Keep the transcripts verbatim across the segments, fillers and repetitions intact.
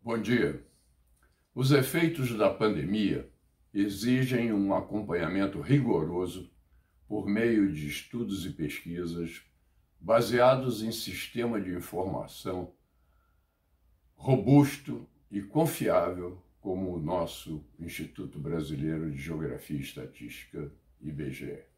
Bom dia. Os efeitos da pandemia exigem um acompanhamento rigoroso por meio de estudos e pesquisas baseados em sistema de informação robusto e confiável como o nosso Instituto Brasileiro de Geografia e Estatística, I B G E.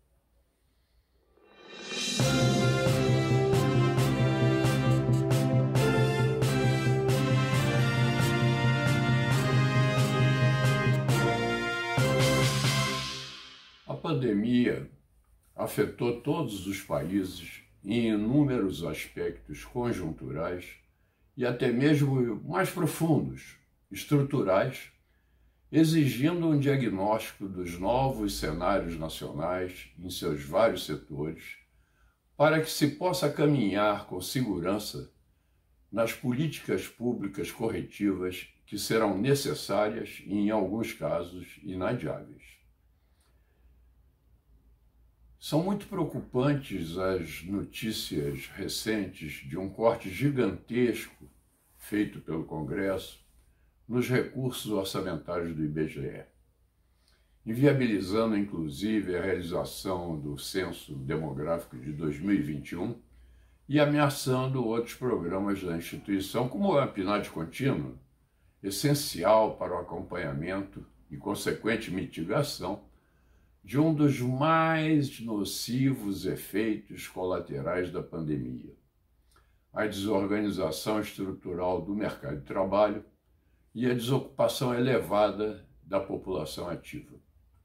A pandemia afetou todos os países em inúmeros aspectos conjunturais e até mesmo mais profundos, estruturais, exigindo um diagnóstico dos novos cenários nacionais em seus vários setores, para que se possa caminhar com segurança nas políticas públicas corretivas que serão necessárias e, em alguns casos, inadiáveis. São muito preocupantes as notícias recentes de um corte gigantesco feito pelo Congresso nos recursos orçamentários do I B G E, inviabilizando inclusive a realização do Censo Demográfico de dois mil e vinte e um e ameaçando outros programas da instituição, como o PNAD contínuo, essencial para o acompanhamento e consequente mitigação de um dos mais nocivos efeitos colaterais da pandemia, a desorganização estrutural do mercado de trabalho e a desocupação elevada da população ativa.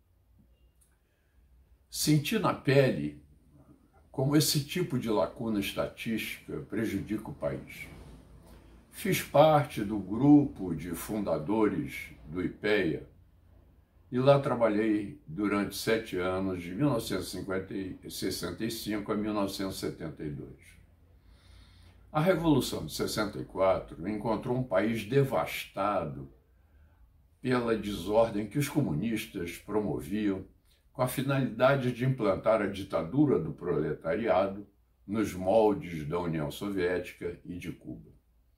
Senti na pele como esse tipo de lacuna estatística prejudica o país. Fiz parte do grupo de fundadores do IPEA, e lá trabalhei durante sete anos, de mil novecentos e sessenta e cinco a mil novecentos e setenta e dois. A Revolução de sessenta e quatro encontrou um país devastado pela desordem que os comunistas promoviam com a finalidade de implantar a ditadura do proletariado nos moldes da União Soviética e de Cuba.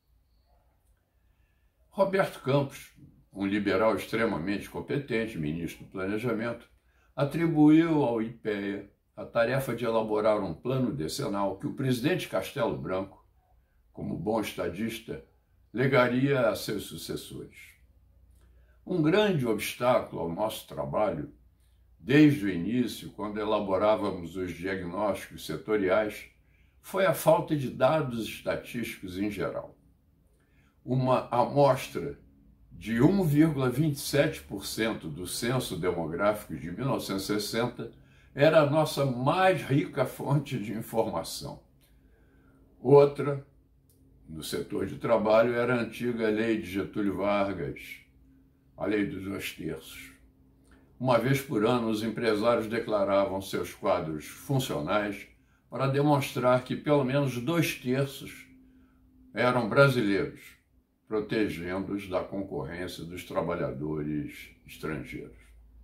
Roberto Campos, um liberal extremamente competente, ministro do Planejamento, atribuiu ao IPEA a tarefa de elaborar um plano decenal que o presidente Castelo Branco, como bom estadista, legaria a seus sucessores. Um grande obstáculo ao nosso trabalho, desde o início, quando elaborávamos os diagnósticos setoriais, foi a falta de dados estatísticos em geral. Uma amostra de um vírgula vinte e sete por cento do censo demográfico de mil novecentos e sessenta era a nossa mais rica fonte de informação. Outra, no setor de trabalho, era a antiga lei de Getúlio Vargas, a lei dos dois terços. Uma vez por ano, os empresários declaravam seus quadros funcionais para demonstrar que pelo menos dois terços eram brasileiros, protegendo-os da concorrência dos trabalhadores estrangeiros.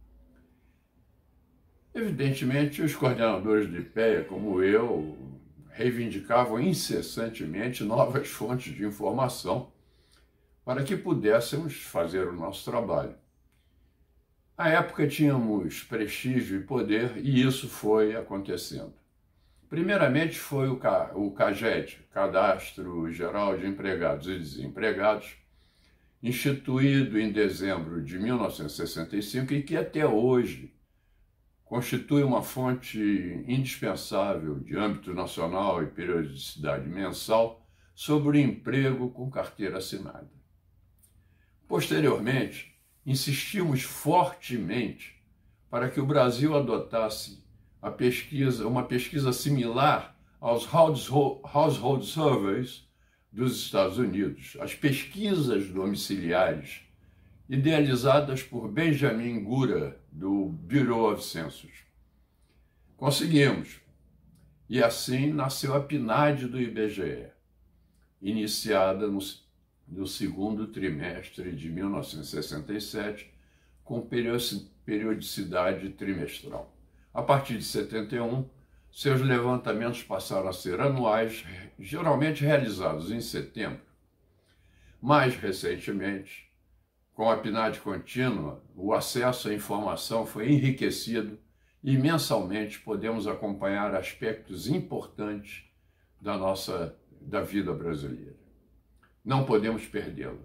Evidentemente, os coordenadores do IPEA, como eu, reivindicavam incessantemente novas fontes de informação para que pudéssemos fazer o nosso trabalho. À época tínhamos prestígio e poder e isso foi acontecendo. Primeiramente foi o CAGED, Cadastro Geral de Empregados e Desempregados, instituído em dezembro de mil novecentos e sessenta e cinco e que até hoje constitui uma fonte indispensável de âmbito nacional e periodicidade mensal sobre o emprego com carteira assinada. Posteriormente, insistimos fortemente para que o Brasil adotasse a pesquisa, uma pesquisa similar aos Household Surveys dos Estados Unidos, as pesquisas domiciliares, idealizadas por Benjamin Gura, do Bureau of Census. Conseguimos, e assim nasceu a PNAD do I B G E, iniciada no, no segundo trimestre de mil novecentos e sessenta e sete, com periodicidade trimestral. A partir de setenta e um, seus levantamentos passaram a ser anuais, geralmente realizados em setembro. Mais recentemente, com a P N A D contínua, o acesso à informação foi enriquecido e mensalmente podemos acompanhar aspectos importantes da nossa da vida brasileira. Não podemos perdê-la.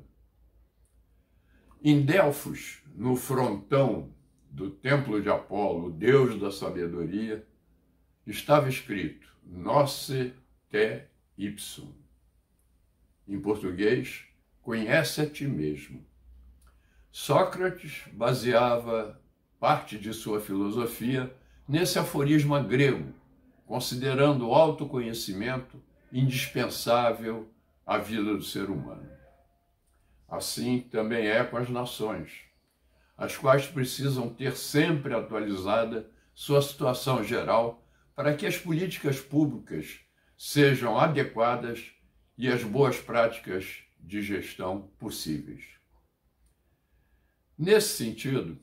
Em Delfos, no frontão do Templo de Apolo, o deus da sabedoria, estava escrito Noce te ipsum. Em português, conhece a ti mesmo. Sócrates baseava parte de sua filosofia nesse aforisma grego, considerando o autoconhecimento indispensável à vida do ser humano. Assim também é com as nações, as quais precisam ter sempre atualizada sua situação geral para que as políticas públicas sejam adequadas e as boas práticas de gestão possíveis. Nesse sentido,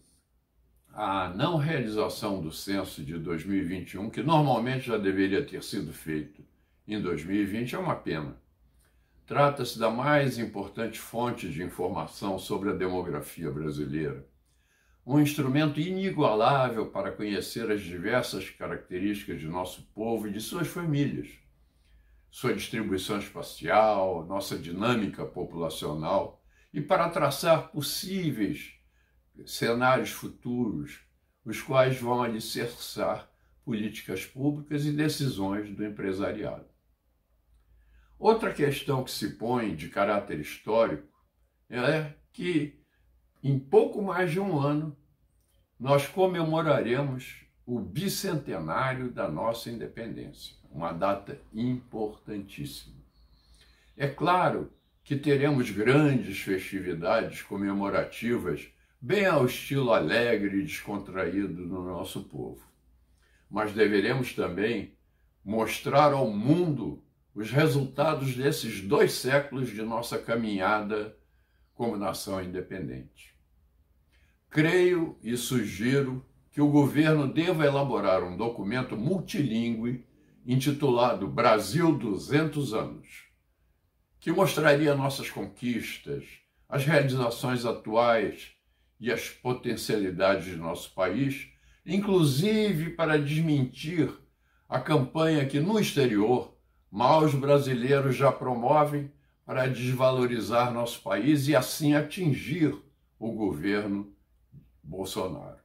a não realização do censo de dois mil e vinte e um, que normalmente já deveria ter sido feito em dois mil e vinte, é uma pena. Trata-se da mais importante fonte de informação sobre a demografia brasileira, um instrumento inigualável para conhecer as diversas características de nosso povo e de suas famílias, sua distribuição espacial, nossa dinâmica populacional, e para traçar possíveis cenários futuros, os quais vão alicerçar políticas públicas e decisões do empresariado. Outra questão que se põe de caráter histórico é que, em pouco mais de um ano, nós comemoraremos o bicentenário da nossa independência, uma data importantíssima. É claro que teremos grandes festividades comemorativas, bem ao estilo alegre e descontraído do nosso povo. Mas deveremos também mostrar ao mundo os resultados desses dois séculos de nossa caminhada como nação independente. Creio e sugiro que o governo deva elaborar um documento multilingüe intitulado Brasil duzentos anos, que mostraria nossas conquistas, as realizações atuais e as potencialidades de nosso país, inclusive para desmentir a campanha que no exterior maus brasileiros já promovem para desvalorizar nosso país e assim atingir o governo Bolsonaro.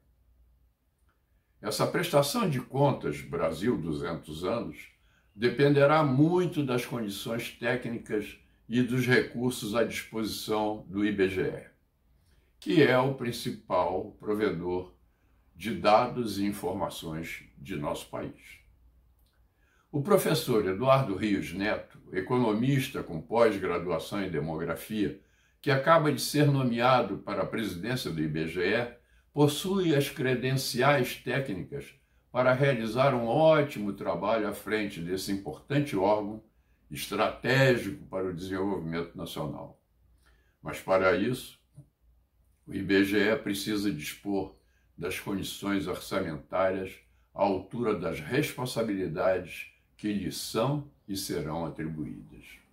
Essa prestação de contas Brasil duzentos anos dependerá muito das condições técnicas e dos recursos à disposição do I B G E, que é o principal provedor de dados e informações de nosso país. O professor Eduardo Rios Neto, economista com pós-graduação em demografia, que acaba de ser nomeado para a presidência do I B G E, possui as credenciais técnicas para realizar um ótimo trabalho à frente desse importante órgão estratégico para o desenvolvimento nacional. Mas para isso, o I B G E precisa dispor das condições orçamentárias à altura das responsabilidades que lhe são e serão atribuídas.